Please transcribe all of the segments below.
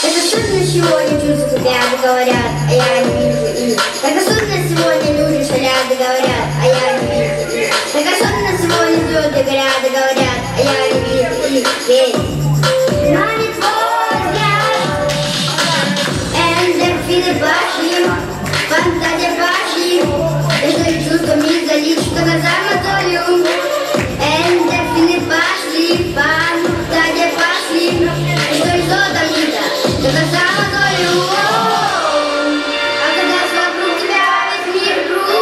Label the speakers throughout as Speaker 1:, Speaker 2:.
Speaker 1: Это судно сегодня чувства ряды говорят, а я не вижу их. Так особенно сегодня люди шалят и говорят, а я не вижу их. Так особенно сегодня звезды горят и говорят, а я не вижу их. Ведь манит твой взгляд, эндорфины пошли, фантазия пошли. Это чувствами залить, что глаза мозолью. Эндорфины пошли, фантазия пошли. Что из золота мита, что глаза мозолью. А когда вокруг тебя весь мир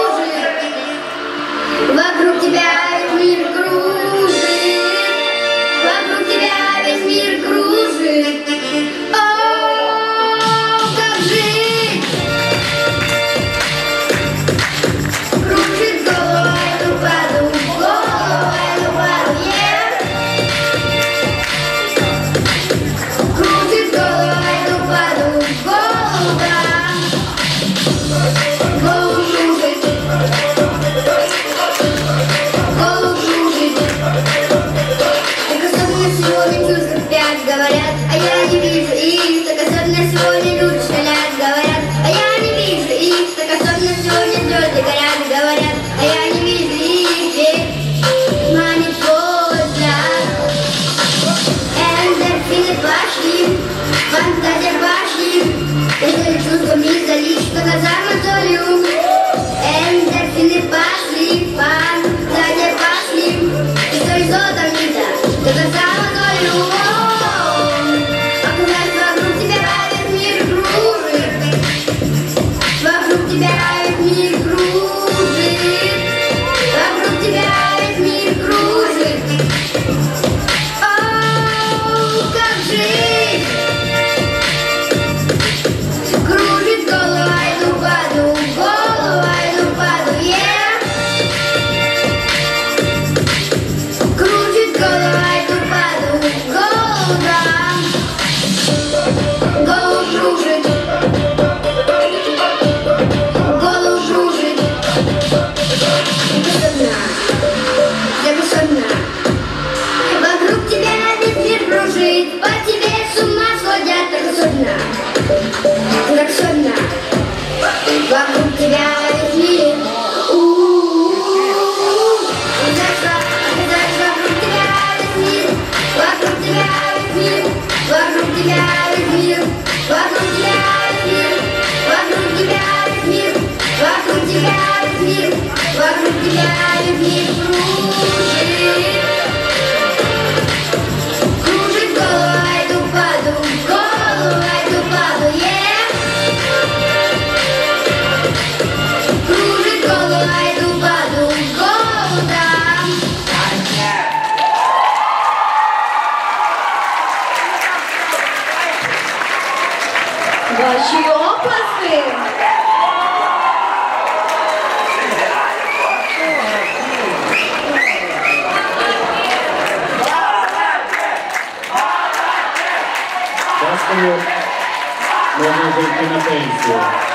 Speaker 1: кружит, вокруг тебя весь мир кружит, вокруг тебя весь мир кружит. О, как жить! Кружит головой, ну паду, головой, ну паду, кружит головой, ну паду, голову, голову кружит, голову кружит. Так особенно сегодня чувства пять говорят, а я не вижу их. Так особенно сегодня люди шалят, говорят, а я не вижу их. Так особенно сегодня звезды горят, говорят, а я не вижу их. Ведь манит твой взгляд, эндорфины пошли, фантазия пошли. Это чувствами залить, что глаза мозолью. Эндорфины пошли, фантазия пошли. И что из золота мита, что глаза мозолью. А когда вокруг тебя весь мир кружит, вокруг тебя весь мир кружит, вокруг тебя весь мир кружит. О, как жить! Кружит головой, ну паду, головой, ну паду, кружит головой, ну паду, голову, да. Голову кружит, голову кружит. Я бы одна. Вокруг тебя весь мир кружит, по тебе с ума сходят, так особенно, так особенно. Вокруг тебя весь мир. Вокруг тебя весь мир, вокруг тебя весь мир, вокруг тебя весь мир, вокруг тебя весь мир, вокруг тебя весь мир, вокруг тебя весь мир, вокруг тебя весь мир кружит. Кружит головой, ну паду, головой, ну паду, кружит головой, ну паду, голову, да.
Speaker 2: Ваші оплески!
Speaker 3: Дякую, можна йти на пенсію.